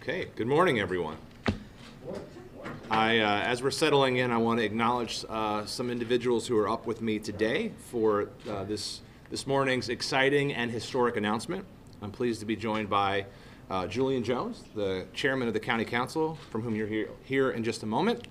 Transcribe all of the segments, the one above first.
Okay, good morning, everyone. As we're settling in, I want to acknowledge some individuals who are up with me today for this morning's exciting and historic announcement. I'm pleased to be joined by Julian Jones, the chairman of the County Council, from whom you're here in just a moment.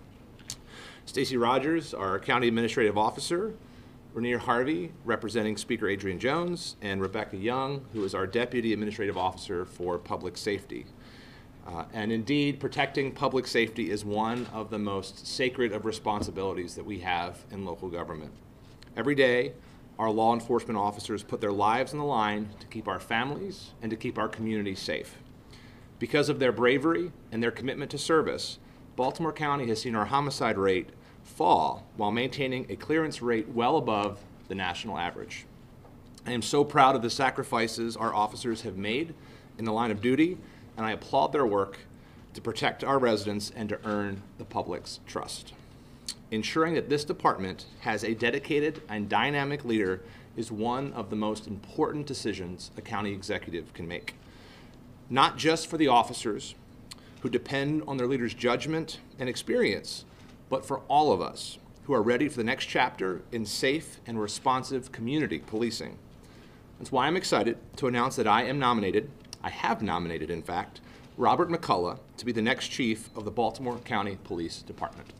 Stacy Rogers, our County Administrative Officer. Rainier Harvey, representing Speaker Adrian Jones, and Rebecca Young, who is our Deputy Administrative Officer for Public Safety. And indeed, protecting public safety is one of the most sacred of responsibilities that we have in local government. Every day, our law enforcement officers put their lives on the line to keep our families and to keep our communities safe. Because of their bravery and their commitment to service, Baltimore County has seen our homicide rate fall while maintaining a clearance rate well above the national average. I am so proud of the sacrifices our officers have made in the line of duty, and I applaud their work to protect our residents and to earn the public's trust. Ensuring that this department has a dedicated and dynamic leader is one of the most important decisions a county executive can make. Not just for the officers who depend on their leader's judgment and experience, but for all of us who are ready for the next chapter in safe and responsive community policing. That's why I'm excited to announce that I have nominated, in fact, Robert McCullough to be the next chief of the Baltimore County Police Department.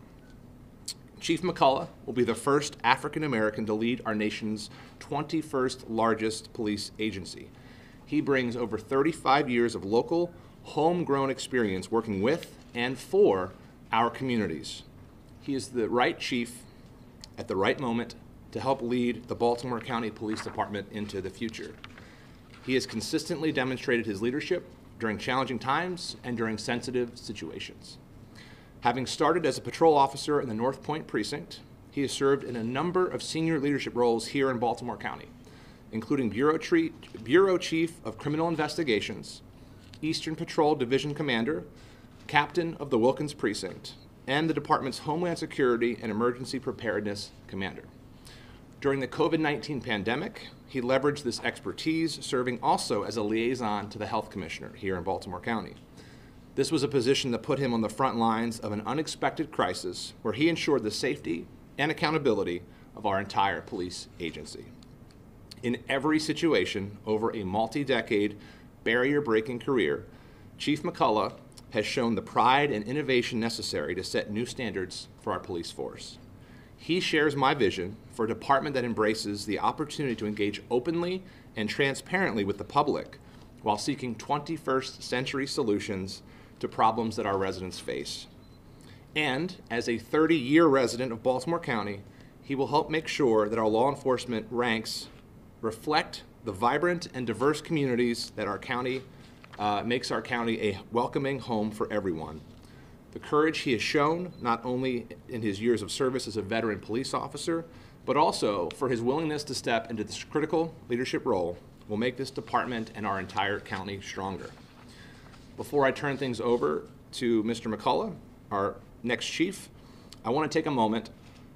Chief McCullough will be the first African American to lead our nation's 21st largest police agency. He brings over 35 years of local, homegrown experience working with and for our communities. He is the right chief at the right moment to help lead the Baltimore County Police Department into the future. He has consistently demonstrated his leadership during challenging times and during sensitive situations. Having started as a patrol officer in the North Point Precinct, he has served in a number of senior leadership roles here in Baltimore County, including Bureau Chief of Criminal Investigations, Eastern Patrol Division Commander, Captain of the Wilkins Precinct, and the department's Homeland Security and Emergency Preparedness Commander. During the COVID-19 pandemic, he leveraged this expertise, serving also as a liaison to the Health Commissioner here in Baltimore County. This was a position that put him on the front lines of an unexpected crisis where he ensured the safety and accountability of our entire police agency. In every situation over a multi-decade, barrier-breaking career, Chief McCullough has shown the pride and innovation necessary to set new standards for our police force. He shares my vision for a department that embraces the opportunity to engage openly and transparently with the public while seeking 21st century solutions to problems that our residents face. And as a 30-year resident of Baltimore County, he will help make sure that our law enforcement ranks reflect the vibrant and diverse communities that our county makes our county a welcoming home for everyone. The courage he has shown, not only in his years of service as a veteran police officer, but also for his willingness to step into this critical leadership role, will make this department and our entire county stronger. Before I turn things over to Mr. McCullough, our next chief, I want to take a moment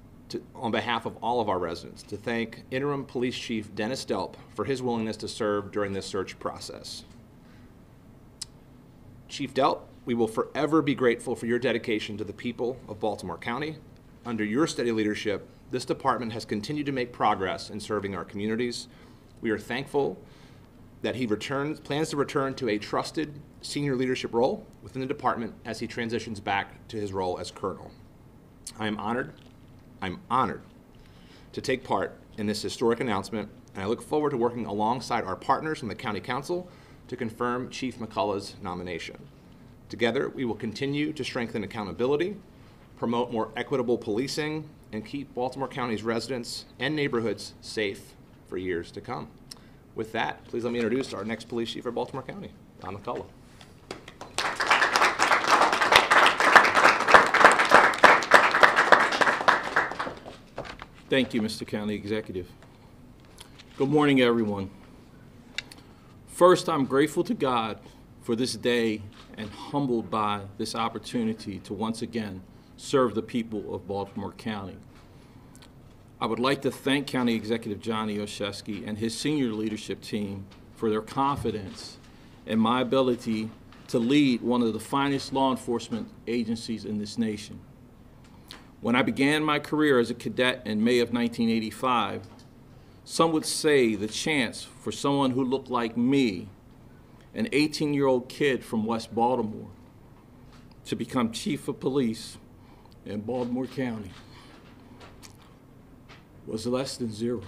on behalf of all of our residents to thank Interim Police Chief Dennis Delp for his willingness to serve during this search process. Chief Delp, we will forever be grateful for your dedication to the people of Baltimore County. Under your steady leadership, this department has continued to make progress in serving our communities. We are thankful that he plans to return to a trusted senior leadership role within the department as he transitions back to his role as colonel. I'm honored to take part in this historic announcement, and I look forward to working alongside our partners from the County Council to confirm Chief McCullough's nomination. Together, we will continue to strengthen accountability, promote more equitable policing, and keep Baltimore County's residents and neighborhoods safe for years to come. With that, please let me introduce our next police chief for Baltimore County, Don McCullough. Thank you, Mr. County Executive. Good morning, everyone. First, I'm grateful to God for this day and humbled by this opportunity to once again serve the people of Baltimore County. I would like to thank County Executive Johnny Olszewski and his senior leadership team for their confidence in my ability to lead one of the finest law enforcement agencies in this nation. When I began my career as a cadet in May of 1985, some would say the chance for someone who looked like me, an 18-year-old kid from West Baltimore, to become chief of police in Baltimore County was less than zero.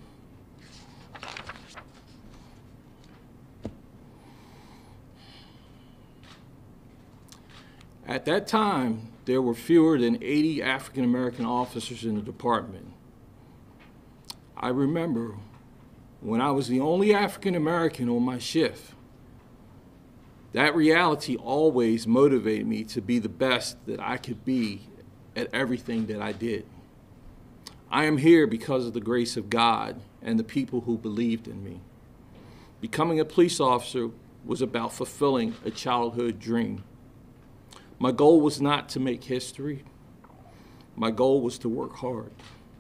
At that time, there were fewer than 80 African American officers in the department. I remember when I was the only African American on my shift. That reality always motivated me to be the best that I could be at everything that I did. I am here because of the grace of God and the people who believed in me. Becoming a police officer was about fulfilling a childhood dream. My goal was not to make history. My goal was to work hard.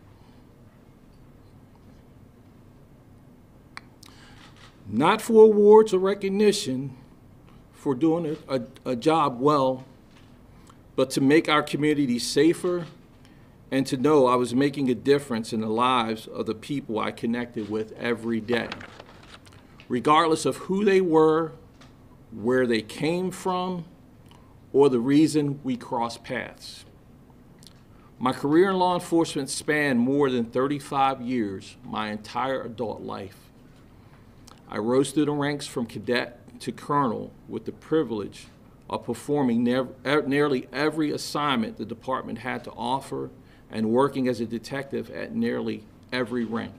Not for awards or recognition for doing a job well, but to make our community safer and to know I was making a difference in the lives of the people I connected with every day, regardless of who they were, where they came from, or the reason we crossed paths. My career in law enforcement spanned more than 35 years, my entire adult life. I rose through the ranks from cadet to colonel with the privilege of performing nearly every assignment the department had to offer and working as a detective at nearly every rank.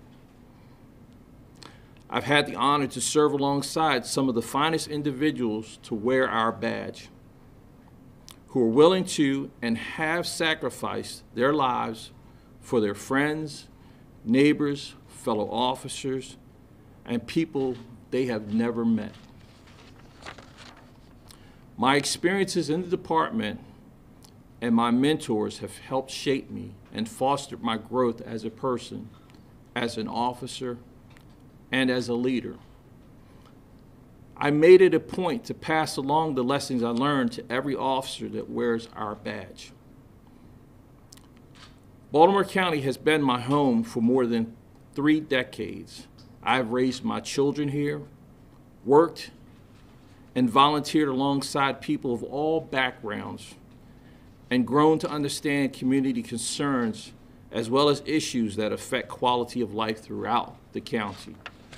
I've had the honor to serve alongside some of the finest individuals to wear our badge, who are willing to and have sacrificed their lives for their friends, neighbors, fellow officers, and people they have never met. My experiences in the department and my mentors have helped shape me and fostered my growth as a person, as an officer, and as a leader. I made it a point to pass along the lessons I learned to every officer that wears our badge. Baltimore County has been my home for more than 3 decades. I've raised my children here, worked, and volunteered alongside people of all backgrounds, and grown to understand community concerns as well as issues that affect quality of life throughout the county.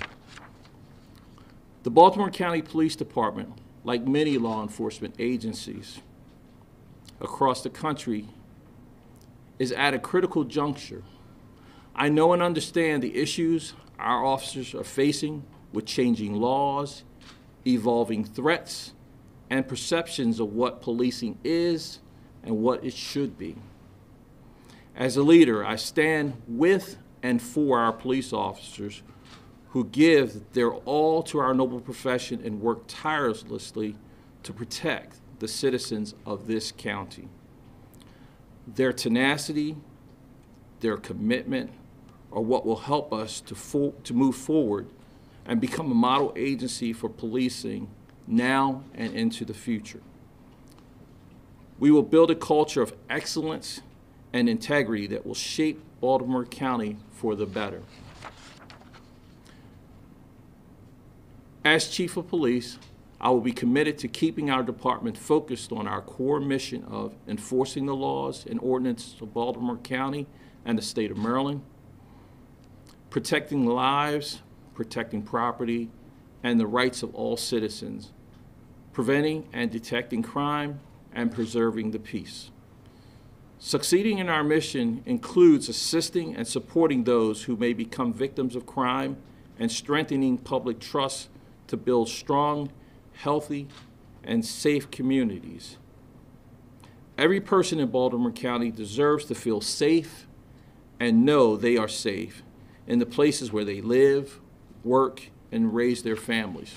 The Baltimore County Police Department, like many law enforcement agencies across the country, is at a critical juncture. I know and understand the issues our officers are facing with changing laws, evolving threats, and perceptions of what policing is and what it should be. As a leader, I stand with and for our police officers who give their all to our noble profession and work tirelessly to protect the citizens of this county. Their tenacity, their commitment are what will help us to move forward and become a model agency for policing now and into the future. We will build a culture of excellence and integrity that will shape Baltimore County for the better. As Chief of Police, I will be committed to keeping our department focused on our core mission of enforcing the laws and ordinances of Baltimore County and the state of Maryland, protecting lives, protecting property, and the rights of all citizens, preventing and detecting crime, and preserving the peace. Succeeding in our mission includes assisting and supporting those who may become victims of crime and strengthening public trust to build strong, healthy, and safe communities. Every person in Baltimore County deserves to feel safe and know they are safe in the places where they live, work, and raise their families.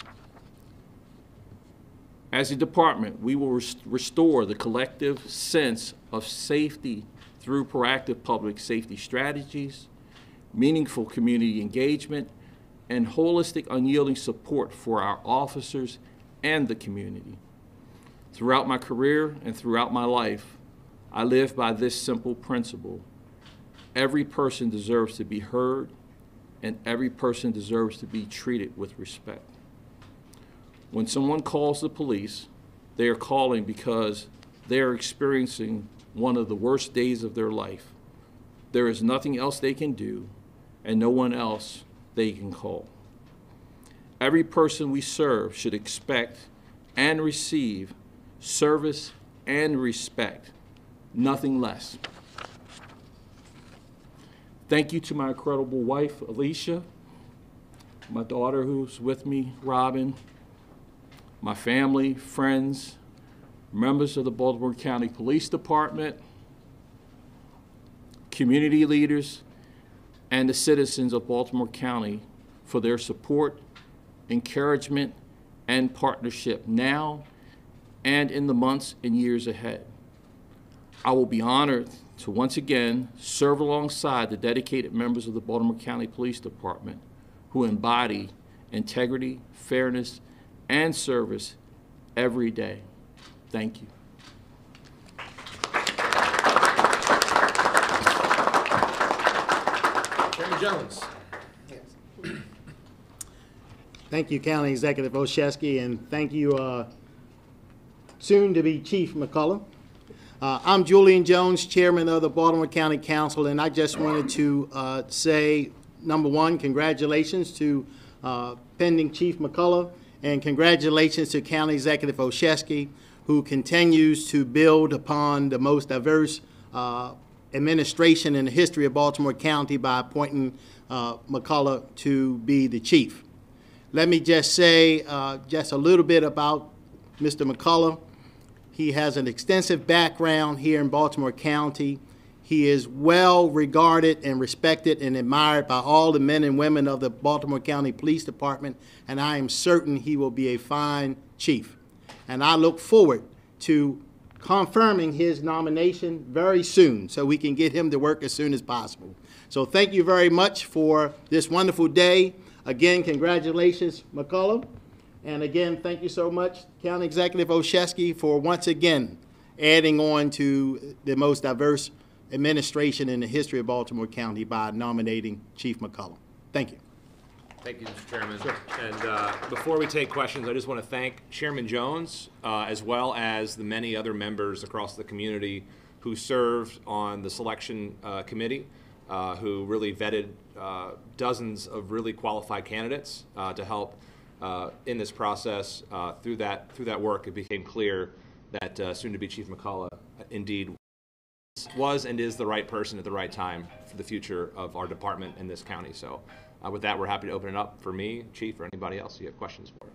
As a department, we will restore the collective sense of safety through proactive public safety strategies, meaningful community engagement, and holistic, unyielding support for our officers and the community. Throughout my career and throughout my life, I live by this simple principle. Every person deserves to be heard, and every person deserves to be treated with respect. When someone calls the police, they are calling because they are experiencing one of the worst days of their life. There is nothing else they can do, and no one else they can call. Every person we serve should expect and receive service and respect, nothing less. Thank you to my incredible wife, Alicia, my daughter who's with me, Robin, my family, friends, members of the Baltimore County Police Department, community leaders, and the citizens of Baltimore County for their support, encouragement, and partnership now and in the months and years ahead. I will be honored to once again serve alongside the dedicated members of the Baltimore County Police Department who embody integrity, fairness, and service every day. Thank you. Chairman Jones. Yes. Thank you, County Executive Olszewski, and thank you, soon-to-be Chief McCullough. I'm Julian Jones, Chairman of the Baltimore County Council, and I just wanted to say, number one, congratulations to pending Chief McCullough, and congratulations to County Executive Olszewski, who continues to build upon the most diverse administration in the history of Baltimore County by appointing McCullough to be the chief. Let me just say just a little bit about Mr. McCullough. He has an extensive background here in Baltimore County. He is well regarded and respected and admired by all the men and women of the Baltimore County Police Department, and I am certain he will be a fine chief. And I look forward to confirming his nomination very soon so we can get him to work as soon as possible. So thank you very much for this wonderful day. Again, congratulations, McCullough. And again, thank you so much, County Executive Olszewski, for once again adding on to the most diverse administration in the history of Baltimore County by nominating Chief McCullough. Thank you. Thank you, Mr. Chairman. Sure. And before we take questions, I just want to thank Chairman Jones, as well as the many other members across the community who served on the selection committee, who really vetted dozens of really qualified candidates to help in this process. Through that work, it became clear that soon-to-be Chief McCullough indeed was and is the right person at the right time for the future of our department in this county. So with that, we're happy to open it up for me, Chief, or anybody else you have questions for.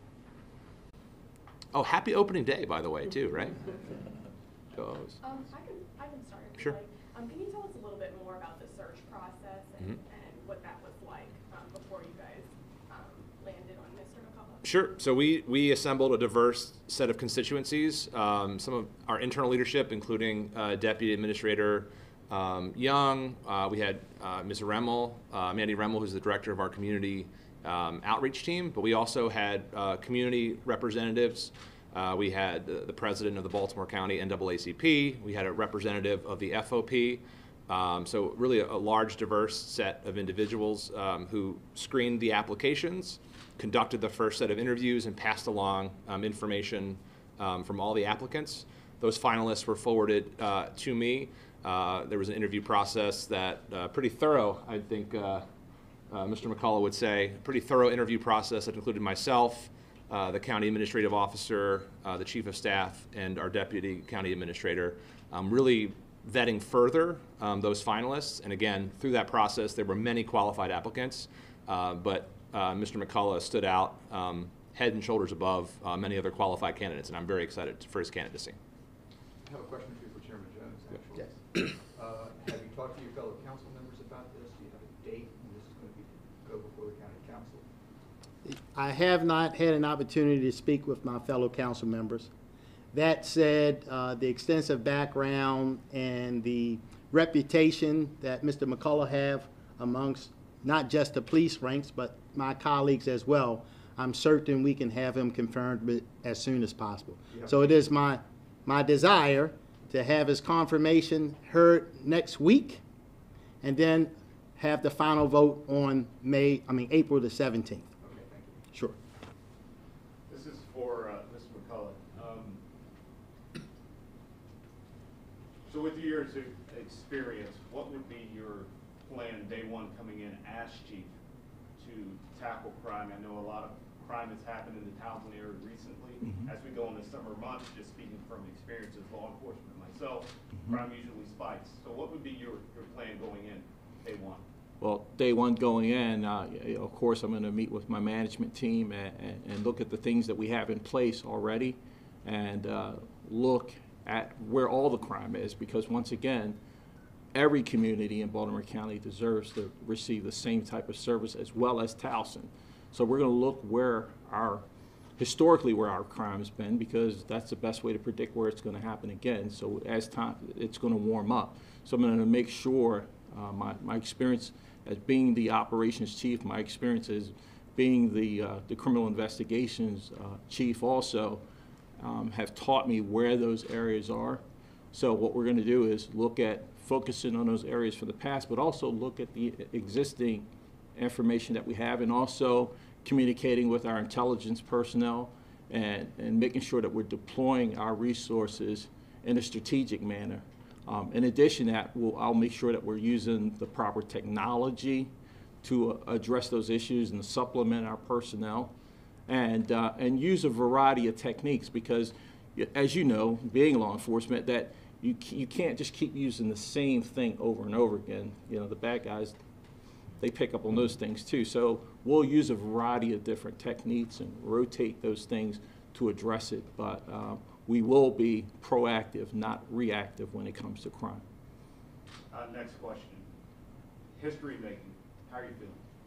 Oh, happy opening day, by the way, too, right? Goes. I can start. If Sure. you like. Can you tell us a little bit more about the search process and what that was like before you guys landed on Mr. McCullough? Sure. So we assembled a diverse set of constituencies. Some of our internal leadership, including Deputy Administrator Young. We had Ms. Remmel, Mandy Remmel, who's the director of our community outreach team. But we also had community representatives. We had the president of the Baltimore County NAACP. We had a representative of the FOP. So really a large, diverse set of individuals who screened the applications, conducted the first set of interviews, and passed along information from all the applicants. Those finalists were forwarded to me. There was an interview process that pretty thorough, I think Mr. McCullough would say, pretty thorough interview process that included myself, the county administrative officer, the chief of staff, and our deputy county administrator, really vetting further those finalists. And again, through that process, there were many qualified applicants, but Mr. McCullough stood out head and shoulders above many other qualified candidates, and I'm very excited for his candidacy. I have a question for you for Chairman Jones, actually. Yes. Have you talked to your fellow council members about this? Do you have a date when this is going to go before the county council? I have not had an opportunity to speak with my fellow council members. That said, the extensive background and the reputation that Mr. McCullough have amongst not just the police ranks, but my colleagues as well, I'm certain we can have him confirmed as soon as possible. So it is my desire to have his confirmation heard next week, and then have the final vote on April the 17th. Okay, thank you. Sure. This is for Mr. McCullough. So with your years of experience, what would be your plan day one coming in as chief to tackle crime? I know a lot of crime has happened in the Townsend area recently. As we go in the summer months, just speaking from experience as law enforcement myself, crime usually spikes. So what would be your plan going in day one? Well, day one going in, of course, I'm going to meet with my management team and look at the things that we have in place already, and look at where all the crime is, because once again, every community in Baltimore County deserves to receive the same type of service as well as Towson. So we're going to look historically where our crime has been, because that's the best way to predict where it's going to happen again. So as time, it's going to warm up. So I'm going to make sure my experience as being the operations chief, my experience as being the criminal investigations chief also, have taught me where those areas are. So what we're going to do is look at focusing on those areas from the past, but also look at the existing information that we have, and also communicating with our intelligence personnel and making sure that we're deploying our resources in a strategic manner. In addition to that, I'll make sure that we're using the proper technology to address those issues and supplement our personnel, and use a variety of techniques, because as you know, being law enforcement, that you can't just keep using the same thing over and over again. You know, the bad guys, they pick up on those things too. So we'll use a variety of different techniques and rotate those things to address it, but we will be proactive, not reactive when it comes to crime. Next question. History making. How are you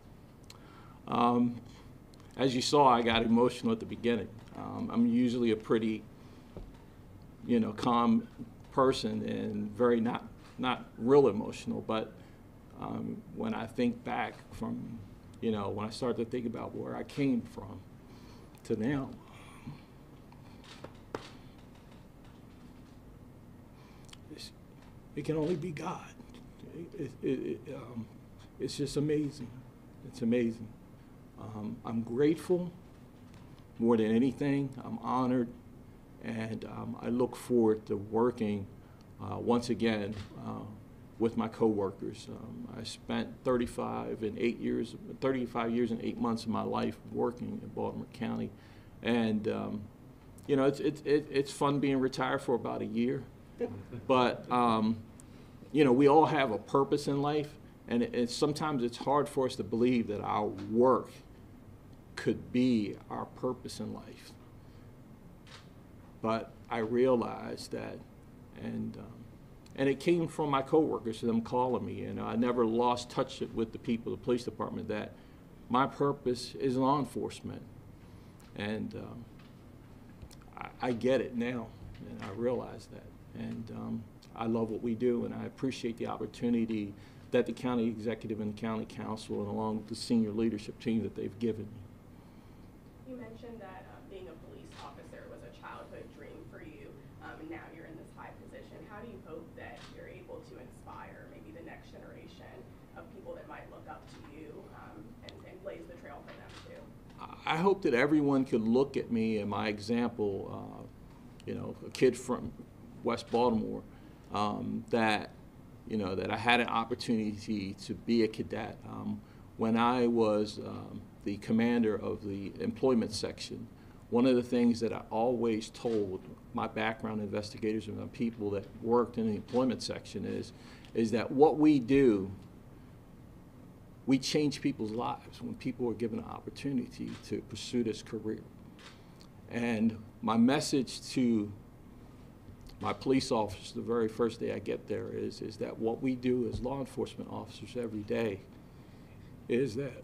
feeling? As you saw, I got emotional at the beginning. I'm usually a pretty, calm person and very not real emotional, but when I think back from, when I start to think about where I came from to now, it can only be God. It's just amazing. It's amazing. I'm grateful more than anything. I'm honored, and I look forward to working once again with my coworkers. I spent 35 years and 8 months of my life working in Baltimore County, and it's fun being retired for about a year, but we all have a purpose in life, and sometimes it's hard for us to believe that our work could be our purpose in life. But I realized that, and it came from my coworkers, them calling me, and I never lost touch with the people of the police department, that my purpose is law enforcement. And I get it now, and I realize that. And I love what we do, and I appreciate the opportunity that the county executive and the county council, and along with the senior leadership team, that they've given me. You mentioned that being a police officer was a childhood dream for you, and now you're in this high position. How do you hope that you're able to inspire maybe the next generation of people that might look up to you and blaze the trail for them too? I hope that everyone could look at me and my example, a kid from West Baltimore, that I had an opportunity to be a cadet. When I was the commander of the employment section, one of the things that I always told my background investigators and the people that worked in the employment section is that what we do, we change people's lives when people are given an opportunity to pursue this career. And my message to my police officers the very first day I get there is that what we do as law enforcement officers every day is that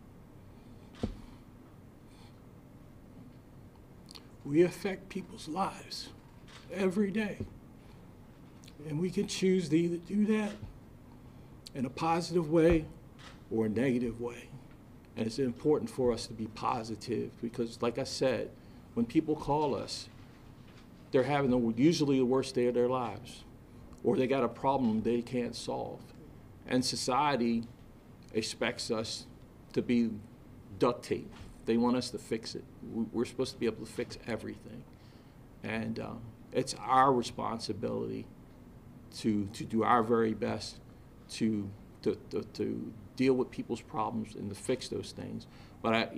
we affect people's lives every day. And we can choose to either do that in a positive way or a negative way. And it's important for us to be positive because, like I said, when people call us, they're having usually the worst day of their lives, or they got a problem they can't solve. And society expects us to be duct tape. They want us to fix it. We're supposed to be able to fix everything. And it's our responsibility to do our very best to deal with people's problems and to fix those things. But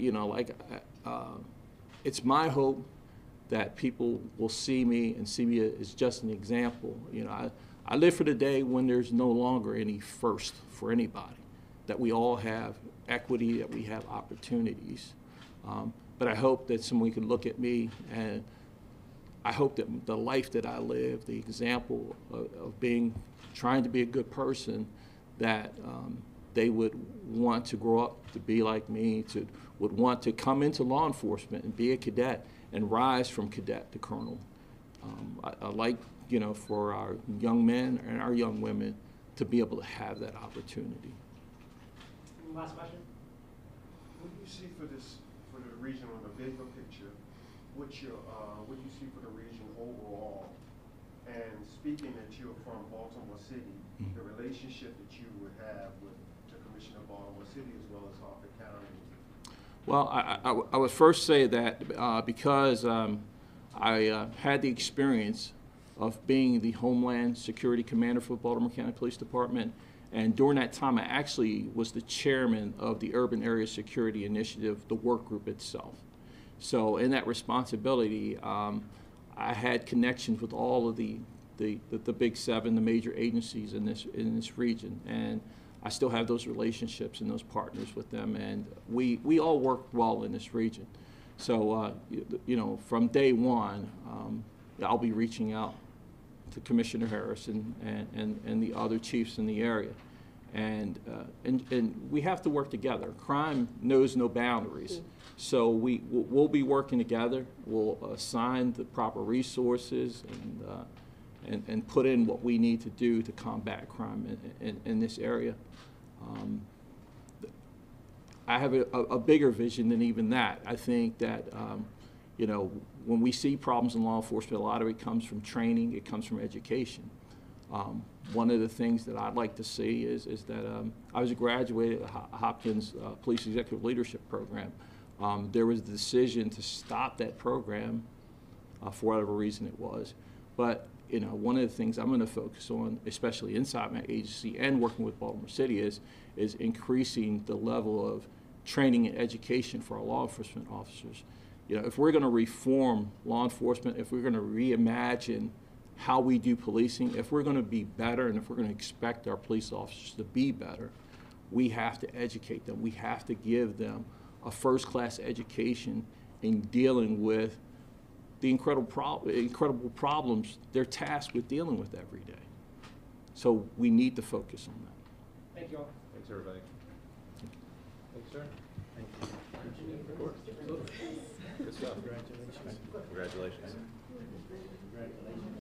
it's my hope that people will see me and see me as just an example. I live for the day when there's no longer any first for anybody, that we all have equity, that we have opportunities. But I hope that someone can look at me, and I hope that the life that I live, the example of trying to be a good person, that they would want to grow up to be like me, would want to come into law enforcement and be a cadet and rise from cadet to colonel. I like, for our young men and our young women to be able to have that opportunity. Last question. What do you see for the region on the bigger picture? What do you see for the region overall? And speaking that you're from Baltimore City, the relationship that you would have with the Commissioner of Baltimore City as well as Harford County? Well, I would first say that because I had the experience of being the Homeland Security Commander for Baltimore County Police Department, and during that time I actually was the chairman of the Urban Area Security Initiative, the work group itself. So in that responsibility, I had connections with all of the big seven, the major agencies in this region, and I still have those relationships and those partners with them, and we all work well in this region. So from day one, I'll be reaching out to Commissioner Harris and the other chiefs in the area, and we have to work together. Crime knows no boundaries. So we'll be working together. We'll assign the proper resources and put in what we need to do to combat crime in this area. I have a bigger vision than even that. I think that when we see problems in law enforcement, a lot of it comes from training. It comes from education. One of the things that I'd like to see is that I was a graduate of Hopkins Police Executive Leadership Program. There was a decision to stop that program for whatever reason it was. But one of the things I'm going to focus on, especially inside my agency and working with Baltimore City, is increasing the level of training and education for our law enforcement officers. If we're going to reform law enforcement, if we're going to reimagine how we do policing, if we're going to be better, and if we're going to expect our police officers to be better, we have to educate them. We have to give them a first-class education in dealing with the incredible problems they're tasked with dealing with every day. So we need to focus on that. Thank you all. Thanks, everybody. Thanks, sir. Thank you. Of course. Good stuff. Congratulations. Congratulations.